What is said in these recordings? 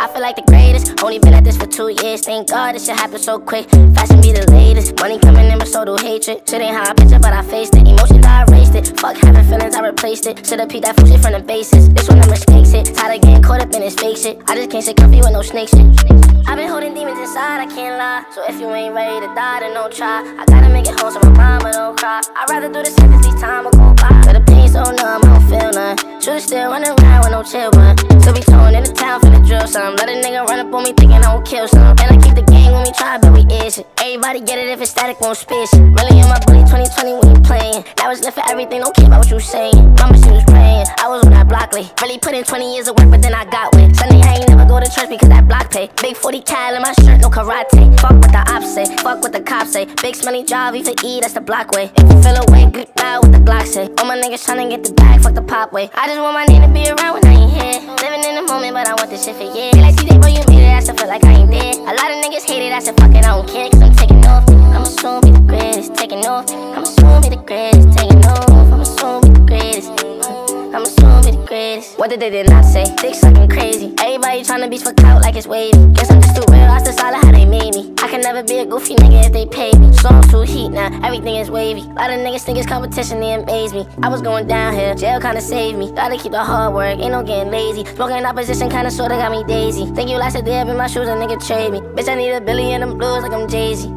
feel like the greatest. Only been at this for 2 years. Thank God this shit happened so quick. Fashion be the latest. Money coming in, but so do hatred. Shit ain't how I picture, but I faced it. Emotions, I erased it. Fuck having feelings, I replaced it. Should've peeped that fool shit from the basis. This one the mistakes hit. Tired of getting caught up in this fake shit. I just can't sit comfy with no snake shit. I've been holding demons inside, I can't lie. So if you ain't ready to die, then don't try. I gotta make it home so my mama don't cry. I'd rather do the sentence, these time will go by. But the pain so numb, I don't feel none. Should've still running around with no chill, but still be torn in the town for the drill some. Let a nigga run up on me thinking I won't kill some. And I keep the gang when we try, but we is it. Everybody get it if it's static, won't spit shit. Really in my booty 2020 when you playing. Now it's lit for everything, don't care about what you saying. Mama, she was praying, I was on that block late. Really put in 20 years of work, but then I got with. Sunday I ain't never go to church because that block pay. Big 40 cal in my shirt, no karate. Fuck what the ops say, fuck what the cops say. Big smelly job, E for E, that's the block way. If you feel away, good loud what the Glock say. All my niggas tryna get the bag, fuck the pop way. I just want my name to be around when I ain't here. Living in the moment, but I want this shit for years. Feel like Tjay, but you made it, I still feel like I ain't there. A lot of niggas hate it, I said fuck it, I don't care, cause I'm taking off. I'ma soon be the greatest, taking off. I'ma soon be the greatest, taking off. I'ma soon be the greatest. I'ma soon be the greatest. What did they not say? Dick sucking crazy. Everybody tryna beach for clout like it's wavy. Guess I'm just too real, I still solid how they made me. I can never be a goofy nigga if they pay me. Songs too heat now, everything is wavy. A lot of niggas think it's competition, they amaze me. I was going downhill, jail kinda saved me. Gotta keep the hard work, ain't no getting lazy. Smoking opposition kinda sorta got me daisy. Think you last a day up in my shoes, a nigga trade me. Bitch, I need a billy in them blues like I'm Jay-Z.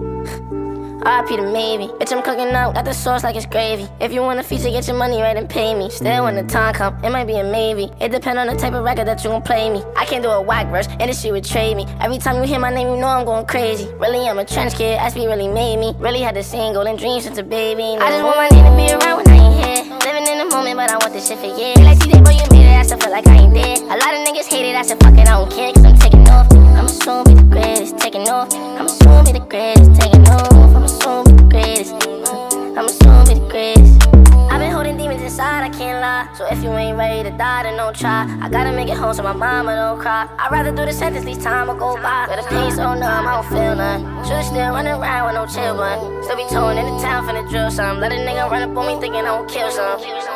R.I.P. to maybe. Bitch, I'm cooking up, got the sauce like it's gravy. If you want a feature, get your money right and pay me. Still when the time come, it might be a maybe. It depend on the type of record that you gon' play me. I can't do a whack verse, industry would trade me. Every time you hear my name, you know I'm going crazy. Really, I'm a trench kid, SB really made me. Really had the same golden dreams since a baby. I just want my name to be around when I ain't here. Living in the moment, but I want this shit for years. Feel like Tjay, but you made it, I still feel like I ain't there. A lot of niggas hate it, I said fuck it, I don't care, cause I'm taking off. I'ma soon be the greatest, taking off. I'ma soon be the greatest, taking off. I'ma soon be the greatest. I'ma soon be the greatest. I've been holding demons inside, I can't lie. So if you ain't ready to die, then don't try. I gotta make it home so my mama don't cry. I'd rather do the sentence, these time will go by. But the pain so numb, I don't feel none. Should've still running around with no chill, but still be torn in the town for the drill some. Let a nigga run up on me thinking I won't kill some.